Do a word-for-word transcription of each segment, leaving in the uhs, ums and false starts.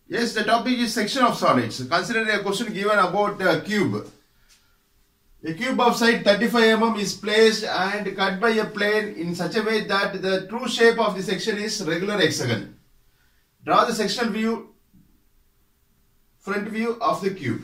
Yes, the topic is section of solids. Consider a question given about a cube. A cube of side thirty-five millimeters is placed and cut by a plane in such a way that the true shape of the section is regular hexagon. Draw the sectional view, front view of the cube.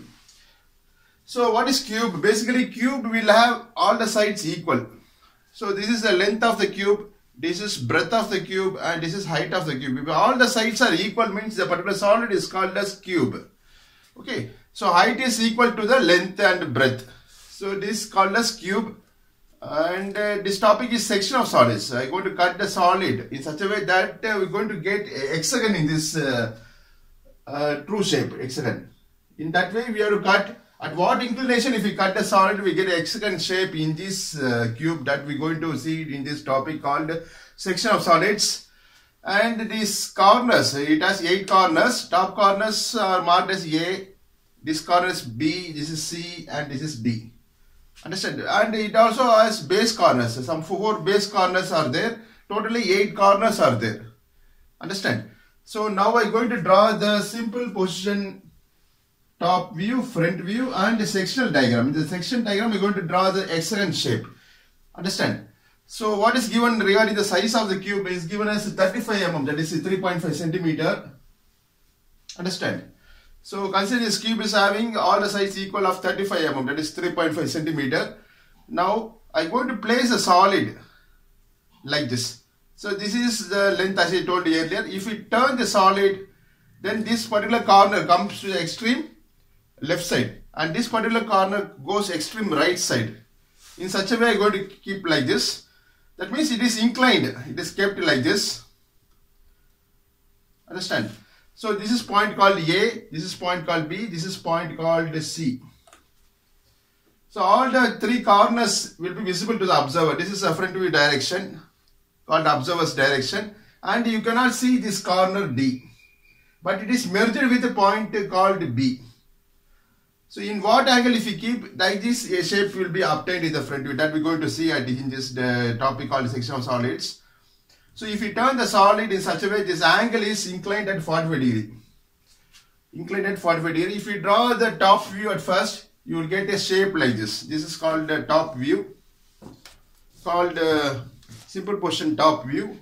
So what is cube? Basically cube will have all the sides equal. So this is the length of the cube, this is breadth of the cube, and this is height of the cube. If all the sides are equal means the particular solid is called as cube. Okay, so height is equal to the length and breadth. So this is called as cube, and uh, this topic is section of solids. I am going to cut the solid in such a way that uh, we are going to get a hexagon in this uh, uh, true shape, hexagon. In that way we have to cut. At what inclination if we cut the solid we get a hexagon shape in this uh, cube that we are going to see in this topic called section of solids. And these corners, it has eight corners. Top corners are marked as A, this corner is B, this is C, and this is D. Understand? And it also has base corners. Some four base corners are there. Totally eight corners are there. Understand? So now I am going to draw the simple position top view, front view, and the sectional diagram. In the section diagram we are going to draw the hexagon shape. Understand? So what is given regarding the size of the cube is given as thirty-five millimeters, that is three point five centimeter. Understand? So consider this cube is having all the sides equal of thirty-five millimeters, that is three point five centimeter. Now I am going to place a solid like this. So this is the length as I told you earlier. If we turn the solid, then this particular corner comes to the extreme left side and this particular corner goes extreme right side. In such a way I am going to keep like this. That means it is inclined, it is kept like this. Understand? So this is point called A, this is point called B, this is point called C. So all the three corners will be visible to the observer. This is a front view direction called observer's direction, and you cannot see this corner D, but it is merged with a point called B. So in what angle if you keep like this, a shape will be obtained in the front view that we are going to see at in this the topic called section of solids. So if you turn the solid in such a way, this angle is inclined at forty-five degree. Inclined at forty-five degree. If you draw the top view at first, you will get a shape like this. This is called the top view, called uh, simple position top view.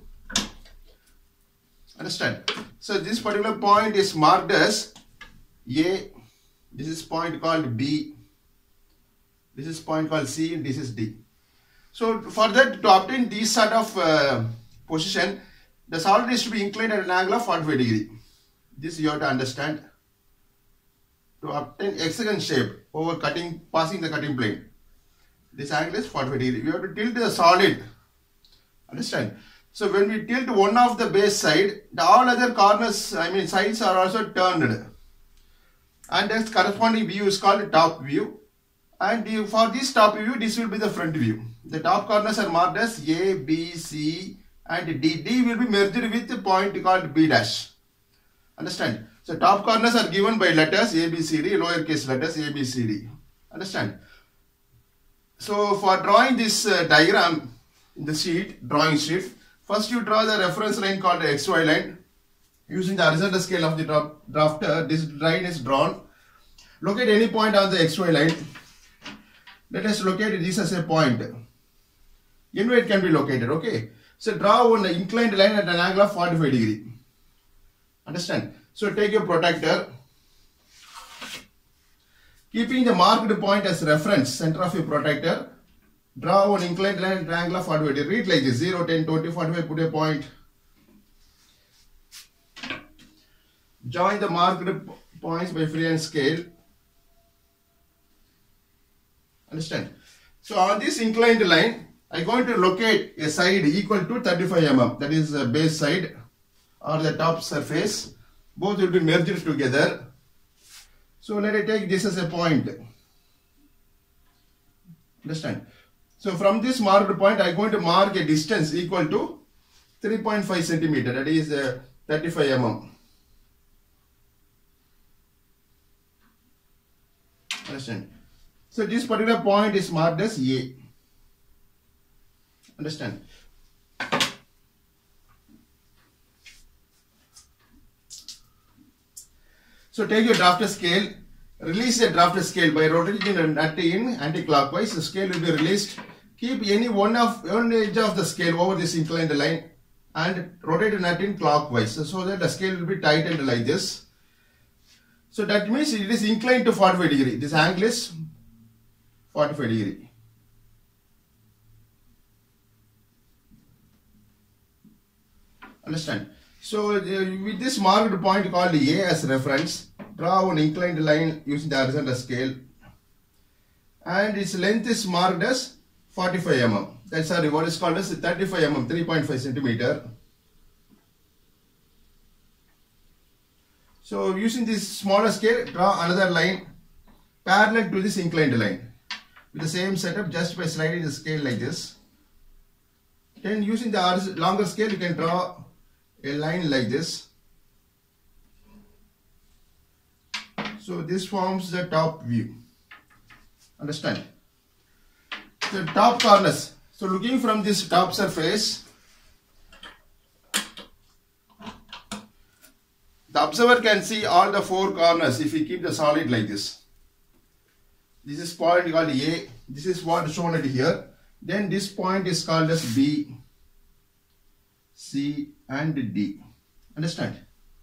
Understand? So this particular point is marked as A. This is point called B, this is point called C, and this is D. So for that, to obtain this sort of uh, position, the solid is to be inclined at an angle of forty-five degree. This you have to understand. To obtain hexagon shape over cutting, passing the cutting plane, this angle is forty-five degree. We have to tilt the solid. Understand? So when we tilt one of the base side, the all other corners, I mean sides are also turned. And the corresponding view is called top view, and you, for this top view this will be the front view. The top corners are marked as A, B, C and D. D will be merged with the point called B dash. Understand? So top corners are given by letters A, B, C, D, lowercase letters A, B, C, D. Understand? So for drawing this uh, diagram in the sheet, drawing sheet, first you draw the reference line called the X Y line. Using the horizontal scale of the drafter, this line is drawn. Locate any point on the X Y line. Let us locate this as a point. Anywhere it can be located, okay. So draw one inclined line at an angle of forty-five degree. Understand? So take your protractor. Keeping the marked point as reference, center of your protractor, draw one inclined line at an angle of forty-five degree. Read like this, zero, ten, twenty, forty-five, put a point. Join the marked points by freehand scale. Understand? So on this inclined line, I am going to locate a side equal to thirty-five millimeters. That is the base side or the top surface. Both will be merged together. So let I take this as a point. Understand? So from this marked point, I am going to mark a distance equal to three point five centimeter. That is uh, thirty-five millimeters. Understand? So this particular point is marked as A. Understand? So take your drafter scale, release the drafter scale by rotating the nut in anti-clockwise. The scale will be released. Keep any one of one edge of the scale over this inclined line and rotate the nut in clockwise, so that the scale will be tightened like this. So that means it is inclined to forty-five degree. This angle is forty-five degree. Understand? So uh, with this marked point called A as reference, draw an inclined line using the horizontal scale, and its length is marked as forty-five millimeters. That's sorry, what is called as thirty-five millimeters, three point five centimeter. So using this smaller scale, draw another line parallel to this inclined line with the same setup, just by sliding the scale like this. Then using the longer scale, you can draw a line like this. So this forms the top view. Understand? The top corners. So looking from this top surface, the observer can see all the four corners if we keep the solid like this. This is point called A. This is what is shown at here. Then this point is called as B, C and D. Understand?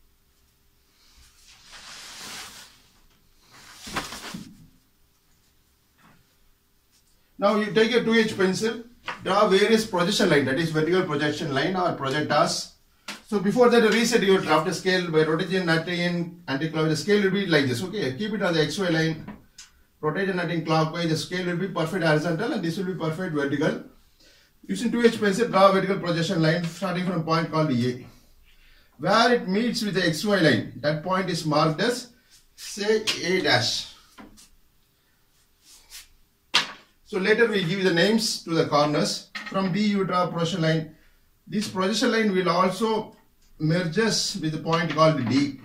Now you take a two H pencil, draw various projection line, that is vertical projection line or projectors. So before that, reset your drafter scale by rotating nut in anti-clockwise. The scale will be like this. Okay, keep it on the X Y line. Rotate the nut in clockwise. The scale will be perfect horizontal and this will be perfect vertical. Using two H pencil, draw a vertical projection line starting from a point called A. Where it meets with the X Y line, that point is marked as, say, A dash. So later we give the names to the corners. From B you draw a projection line. This projection line will also merges with the point called D.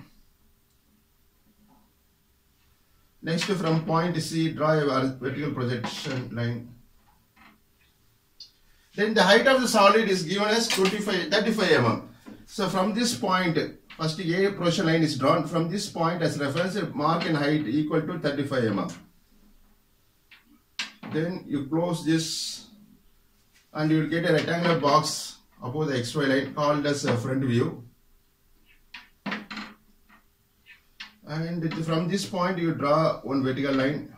Next, from point C, draw a vertical projection line. Then the height of the solid is given as twenty-five, thirty-five millimeters. So from this point, first A projection line is drawn. From this point as reference, mark and height equal to thirty-five millimeters. Then you close this and you will get a rectangular box above the X Y line called as a front view. And from this point you draw one vertical line.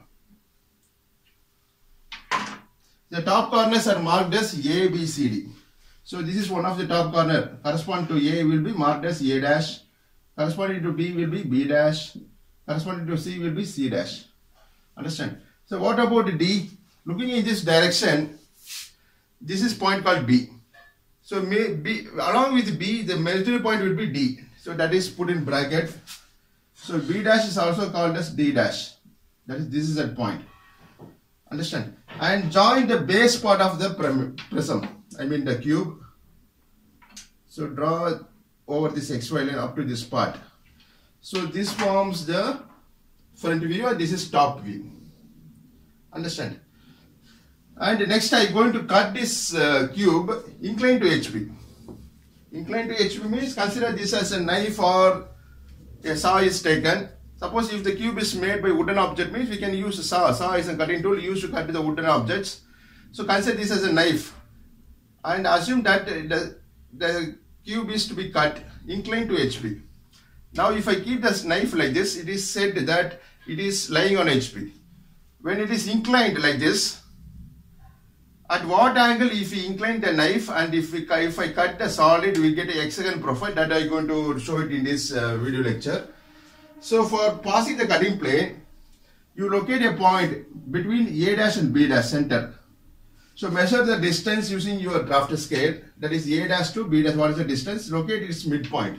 The top corners are marked as A, B, C, D. So this is one of the top corner. Corresponding to A will be marked as A dash. Corresponding to B will be B dash. Corresponding to C will be C dash. Understand? So what about D? Looking in this direction, this is point called B. So may B, along with B, the measuring point will be D. So that is put in bracket. So B dash is also called as D dash. That is, this is that point. Understand? And join the base part of the prism. I mean the cube. So draw over this X Y line up to this part. So this forms the front view and this is top view. Understand? And next I am going to cut this uh, cube inclined to H P. Inclined to H P means consider this as a knife or a saw is taken. Suppose if the cube is made by wooden object, means we can use a saw. Saw is a cutting tool used to cut the wooden objects. So consider this as a knife and assume that the, the cube is to be cut inclined to H P. Now if I keep this knife like this, it is said that it is lying on H P. When it is inclined like this, at what angle if we incline the knife and if, we, if I cut the solid, we get a hexagon profile. That I am going to show it in this uh, video lecture. So for passing the cutting plane, you locate a point between A dash and B dash center. So measure the distance using your drafter scale. That is A dash to B dash. What is the distance? Locate its midpoint.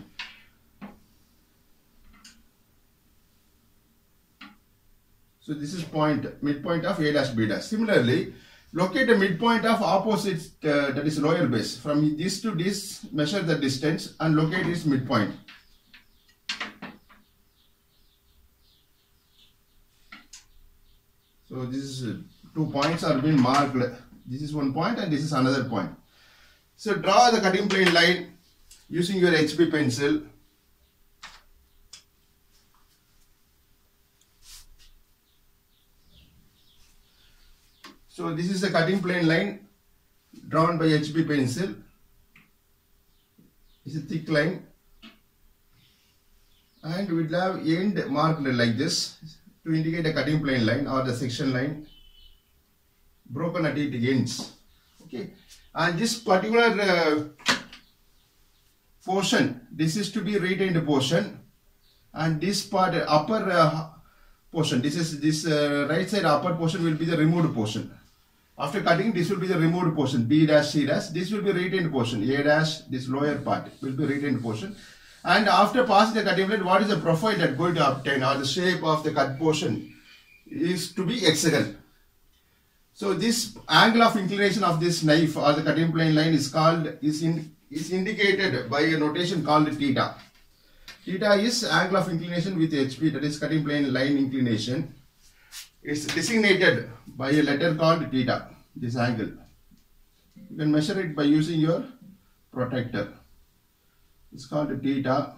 So this is point, midpoint of A dash B dash. Similarly, locate the midpoint of opposite, uh, that is lower base. From this to this, measure the distance and locate its midpoint. So this is uh, two points are being marked. This is one point and this is another point. So draw the cutting plane line using your H B pencil. So this is the cutting plane line drawn by H B pencil. It's a thick line, and we will have end marked like this to indicate a cutting plane line or the section line broken at its ends. Okay, and this particular uh, portion, this is to be retained portion, and this part uh, upper uh, portion, this is this uh, right side upper portion will be the removed portion. After cutting, this will be the removed portion, B dash, C dash. This will be retained portion, A dash, this lower part will be retained portion. And after passing the cutting blade, what is the profile that going to obtain, or the shape of the cut portion is to be hexagon. So this angle of inclination of this knife or the cutting plane line is called, is, in, is indicated by a notation called theta. Theta is angle of inclination with H P, that is cutting plane line inclination. It's designated by a letter called theta, this angle. You can measure it by using your protractor. It's called theta.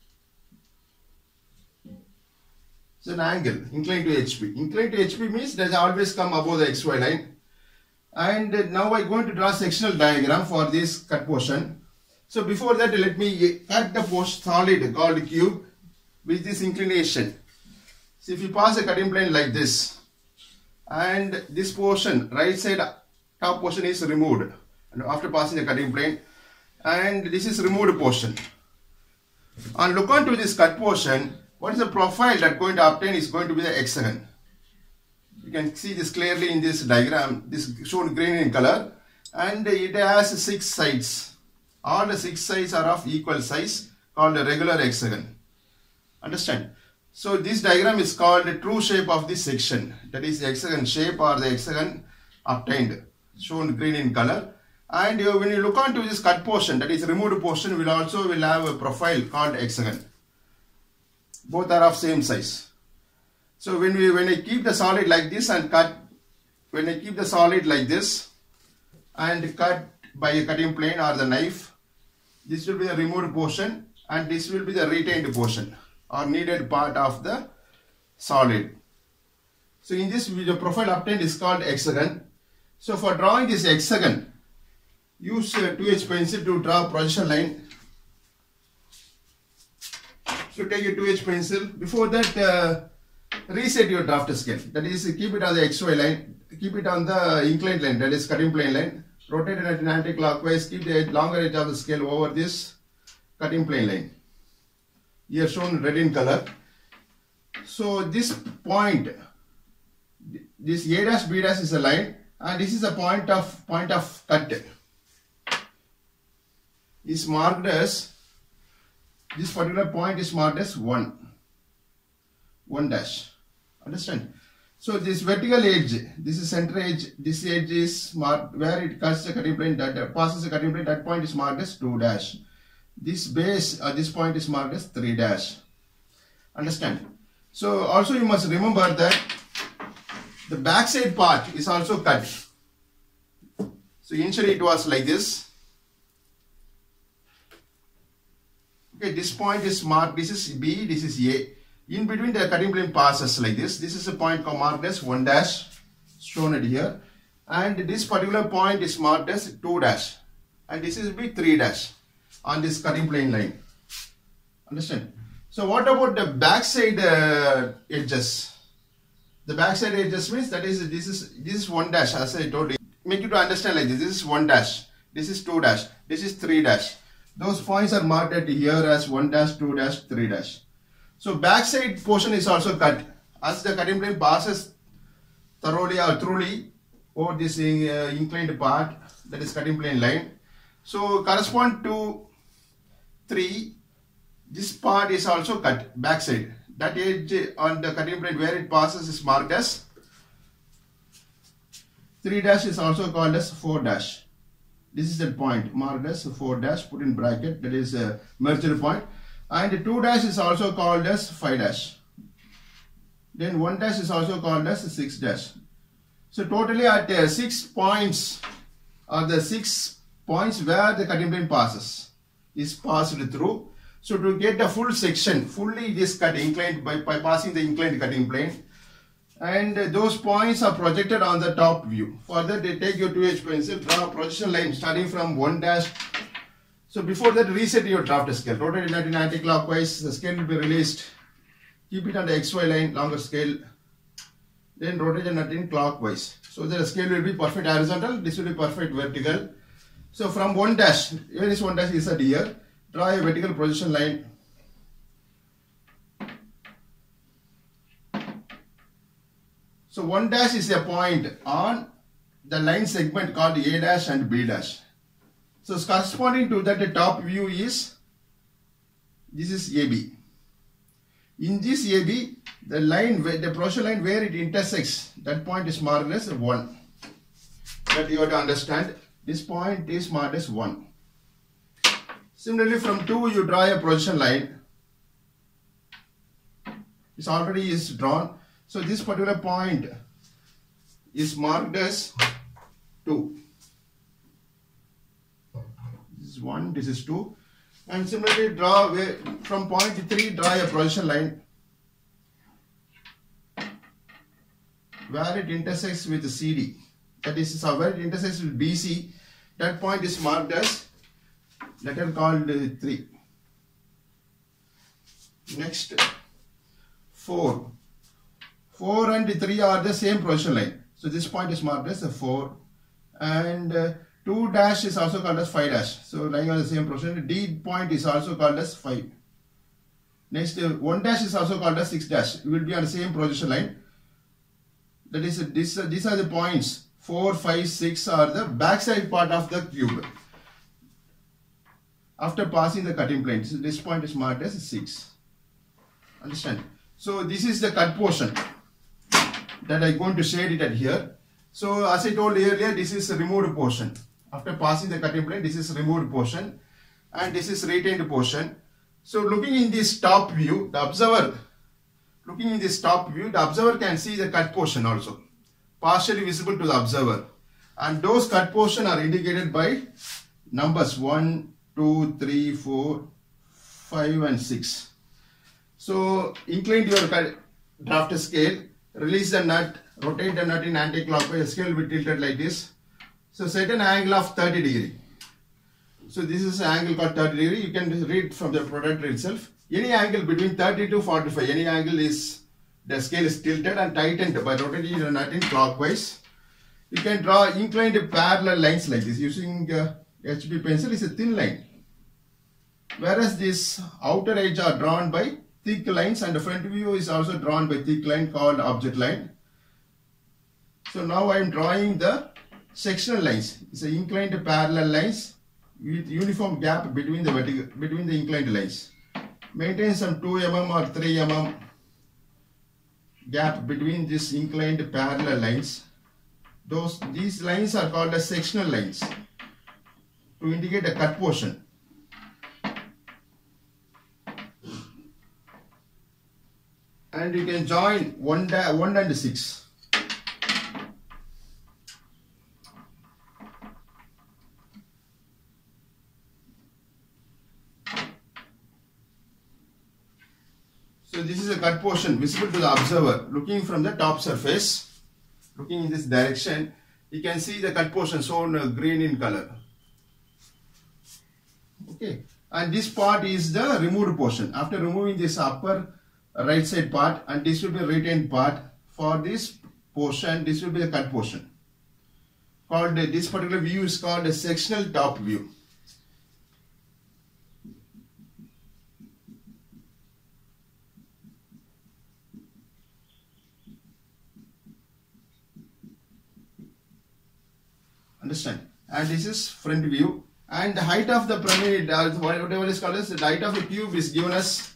It's an angle inclined to H P. Inclined to H P means that always come above the X Y line. And now I'm going to draw sectional diagram for this cut portion. So before that, let me cut the post solid called cube with this inclination. So if you pass a cutting plane like this, and this portion, right side top portion is removed, and after passing the cutting plane, and this is removed portion. And look on to this cut portion, what is the profile that going to obtain is going to be the hexagon. You can see this clearly in this diagram, this shown green in color, and it has six sides. All the six sides are of equal size, called a regular hexagon. Understand? So this diagram is called the true shape of this section, that is the hexagon shape or the hexagon obtained, shown green in color. And uh, when you look onto this cut portion, that is removed portion, will also will have a profile called hexagon. Both are of same size. So when we when I keep the solid like this and cut, when I keep the solid like this and cut by a cutting plane or the knife, this will be the removed portion and this will be the retained portion or needed part of the solid. So in this the profile obtained is called hexagon. So for drawing this hexagon, use uh, two H pencil to draw projection line. So take a two H pencil. Before that, uh, reset your draft scale. That is, keep it on the X Y line, keep it on the inclined line, that is cutting plane line. Rotate it at an anti-clockwise, keep the longer edge of the scale over this cutting plane line. Here shown red in color. So this point, this A dash B dash is a line, and this is a point of point of cut. Is marked as, this particular point is marked as one, one dash. Understand? So this vertical edge, this is center edge, this edge is marked where it cuts the cutting plane, that uh, passes the cutting plane, that point is marked as two dash. This base, uh, this point is marked as three dash. Understand? So also you must remember that the backside part is also cut. So initially it was like this. Okay, this point is marked, this is B, this is A. In between the cutting plane passes like this. This is a point marked as one dash, shown it here. And this particular point is marked as two dash. And this is be three dash on this cutting plane line. Understand? So what about the backside uh, edges? The backside edges means that is this is this is one dash, as I told you. Make you to understand like this. This is one dash. This is two dash. This is three dash. Those points are marked at here as one dash, two dash, three dash. So backside portion is also cut. As the cutting plane passes thoroughly or truly over this uh, inclined part, that is cutting plane line. So correspond to three, this part is also cut backside. That edge on the cutting plane where it passes is marked as three dash, is also called as four dash. This is the point marked as four dash, put in bracket, that is a merger point. And two dash is also called as five dash. Then one dash is also called as six dash. So totally at uh, six points are the six points where the cutting plane passes, is passed through. So to get the full section, fully this cut inclined by, by passing the inclined cutting plane, and those points are projected on the top view. For that, they take your two H pencil, draw a projection line starting from one dash. So before that, reset your draft scale. Rotate it in anti-clockwise. The scale will be released. Keep it on the X Y line, longer scale. Then rotate it in clockwise. So the scale will be perfect horizontal. This will be perfect vertical. So from one dash, here is one dash is at here. Draw a vertical projection line. So one dash is a point on the line segment called A dash and B dash. So corresponding to that, the top view is, this is A B. In this A B, the line, the projection line where it intersects, that point is marked as one. That you have to understand. This point is marked as one. Similarly, from two, you draw a projection line. This already is drawn. So this particular point is marked as two. This is one, this is two. And similarly, draw from point three, draw a projection line where it intersects with C D. That is, where it intersects with B C. That point is marked as letter called three. Next, four. four and three are the same projection line. So this point is marked as a four. And uh, two dash is also called as five dash. So lying on the same projection. D point is also called as five. Next, uh, one dash is also called as six dash. It will be on the same projection line. That is, uh, this, uh, these are the points. four, five, six are the backside part of the cube. After passing the cutting plane, so this point is marked as six. Understand? So this is the cut portion that I'm going to shade it at here. So as I told earlier, this is a removed portion. After passing the cutting plane, this is removed portion and this is retained portion. So looking in this top view, the observer, looking in this top view, the observer can see the cut portion also, partially visible to the observer. And those cut portion are indicated by numbers one, two, three, four, five and six. So incline your draft scale, release the nut, rotate the nut in anti-clockwise, the scale will be tilted like this. So set an angle of thirty degree. So this is an angle called thirty degree. You can read from the product itself. Any angle between thirty to forty-five, any angle is, the scale is tilted and tightened by rotating the nut in clockwise. You can draw inclined parallel lines like this using uh, H B pencil. Is a thin line. Whereas this outer edge are drawn by thick lines and the front view is also drawn by thick line called object line. So now I am drawing the sectional lines. It's a inclined parallel lines with uniform gap between the vertical, between the inclined lines. Maintain some two millimeters or three millimeters gap between these inclined parallel lines. Those these lines are called as sectional lines to indicate a cut portion. And you can join one, one and six. So this is a cut portion visible to the observer looking from the top surface. Looking in this direction, you can see the cut portion shown uh, green in color. Okay, and this part is the removed portion. After removing this upper right side part, and this will be retained part. For this portion, this will be the cut portion. Called uh, this particular view is called a sectional top view. Understand? And this is front view. And the height of the pyramid, uh, whatever is called as the height of the cube, is given as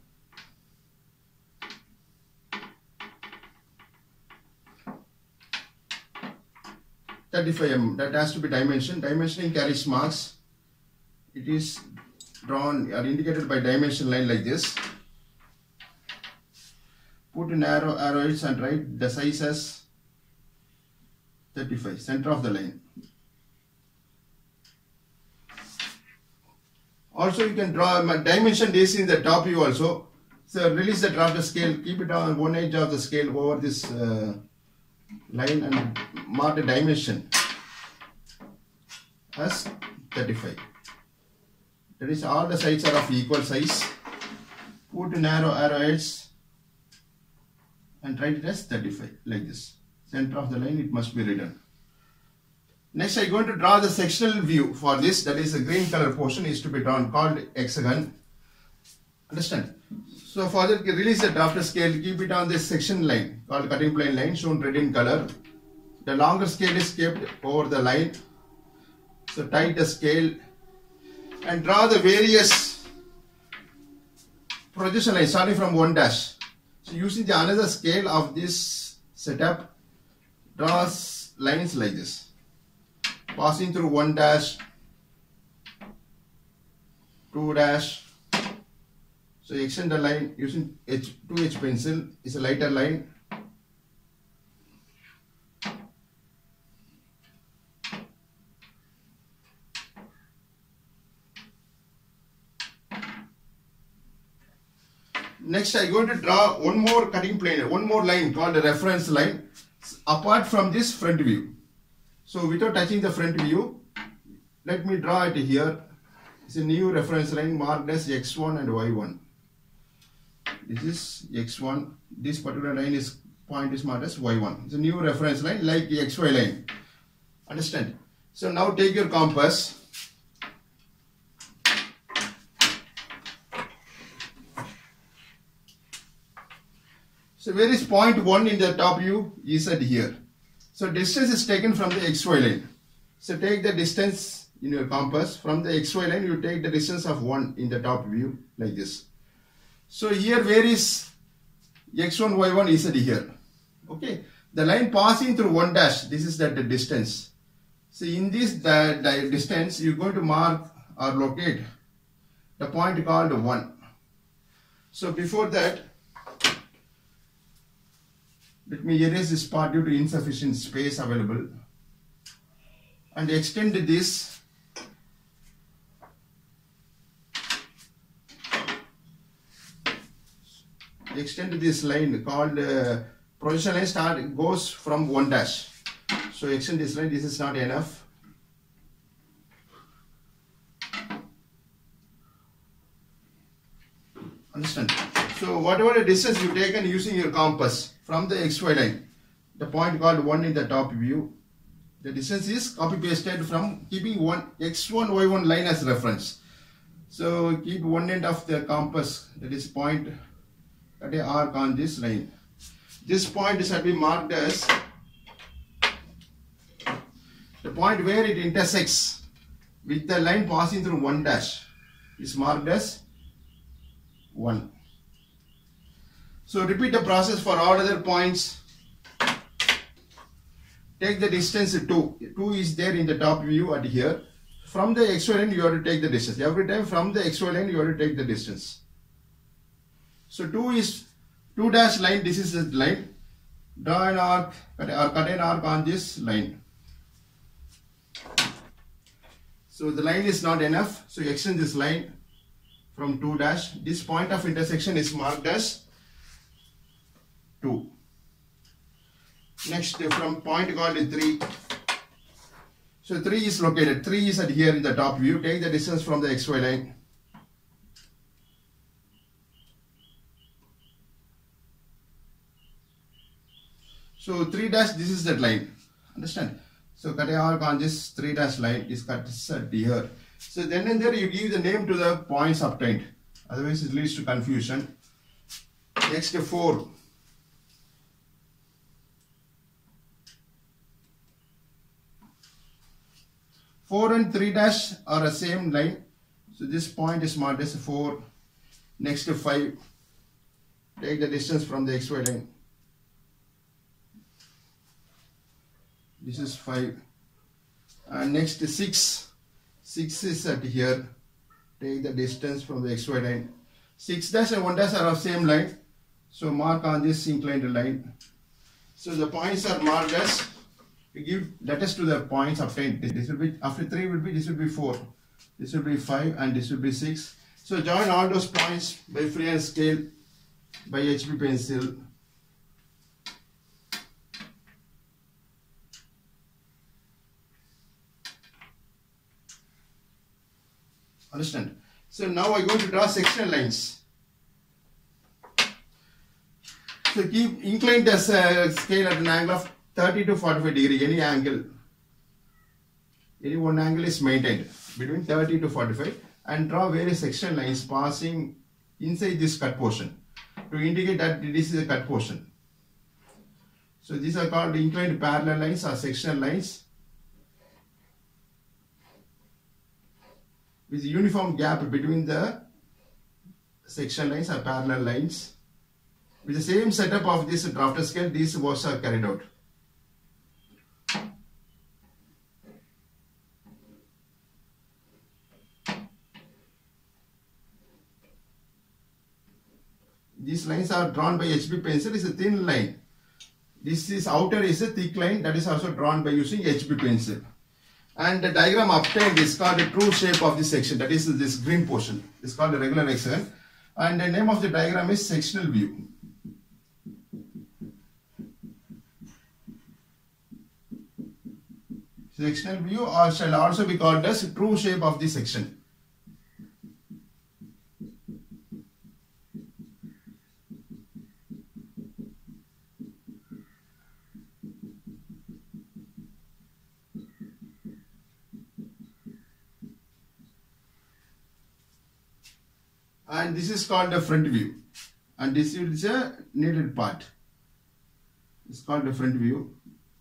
thirty-five millimeters. That has to be dimension. Dimensioning carries marks. It is drawn or indicated by dimension line like this. Put in arrow arrows and write the size as thirty-five, center of the line. Also, you can draw dimension this in the top view also. So release the drafter scale, keep it on one edge of the scale over this uh, line and mark the dimension as thirty-five. That is, all the sides are of equal size. Put narrow arrow edge and write it as thirty-five, like this. Center of the line it must be written. Next I am going to draw the sectional view for this, that is the green color portion is to be drawn, called hexagon. Understand? So for that, release the drafter scale, keep it on this section line called cutting plane line, shown red in color. The longer scale is kept over the line. So tight the scale and draw the various projection lines starting from one dash. So using the another scale of this setup, draw lines like this, passing through one dash, two dash. So extend the line using H two H pencil is a lighter line. Next I am going to draw one more cutting plane, one more line called a reference line apart from this front view. So without touching the front view, let me draw it here. It's a new reference line marked as X one and Y one. This is X one. This particular line is point is marked as Y one. It's a new reference line like the X Y line. Understand? So now take your compass. So where is point one in the top view? Is at here. So distance is taken from the X Y line. So take the distance in your compass from the X Y line. You take the distance of one in the top view like this. So here where is X one Y one is at here. Okay. The line passing through one dash. This is that the distance. So in this the, the distance you are going to mark or locate the point called one. So before that, let me erase this part due to insufficient space available and extend this extend this line called uh, projection line start goes from one dash. So extend this line. This is not enough. Understand? So whatever the distance you taken using your compass from the X Y line, the point called one in the top view, the distance is copy pasted from keeping one X one Y one line as reference. So keep one end of the compass, that is point at a arc on this line. This point is to be marked as the point where it intersects with the line passing through one dash is marked as one. So repeat the process for all other points. Take the distance two. two is there in the top view at here. From the X Y line you have to take the distance. Every time from the X Y line you have to take the distance. So two is two dash line. This is the line. Draw an arc or cut an arc on this line. So the line is not enough. So extend this line from two dash. This point of intersection is marked as two. Next from point called three. So three is located. three is at here in the top view. Take the distance from the X Y line. So three dash, this is that line. Understand? So cut a arc on this three dash line is cut at here. So then and there you give the name to the points obtained. Otherwise it leads to confusion. Next four. four and three dash are the same line. So this point is marked as four. Next to five. Take the distance from the X Y line. This is five. And next to six. six is at here. Take the distance from the X Y line. six dash and one dash are of same line. So mark on this inclined line. So the points are marked as, we give letters to the points obtained. This will be, after three will be, this will be four. This will be five and this will be six. So join all those points by freehand scale by H B pencil. Understand? So now I'm going to draw sectional lines. So keep incline the uh, scale at an angle of thirty to forty-five degree. Any angle, any one angle is maintained between thirty to forty-five, and draw various sectional lines passing inside this cut portion to indicate that this is a cut portion. So these are called inclined parallel lines or sectional lines with uniform gap between the section lines or parallel lines. With the same setup of this drafter scale, these works are carried out. These lines are drawn by H B pencil. It's a thin line. This is outer is a thick line that is also drawn by using H B pencil. And the diagram obtained is called the true shape of the section. That is this green portion. It's called the regular hexagon. And the name of the diagram is sectional view. Sectional view or shall also be called as true shape of the section. And this is called the front view, and this is a needed part. It's called the front view.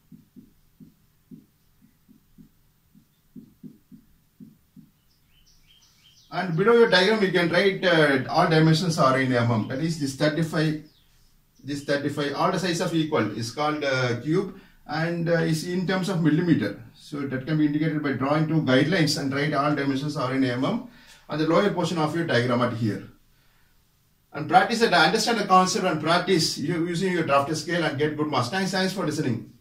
And below your diagram, you can write uh, all dimensions are in mm. That is this thirty-five, this thirty-five, all the size of equal is called uh, cube, and uh, is in terms of millimeter. So that can be indicated by drawing two guidelines and write all dimensions are in mm on the lower portion of your diagram at here. And practice it, understand the concept and practice using your drafter scale and get good marks. Thanks, thanks for listening.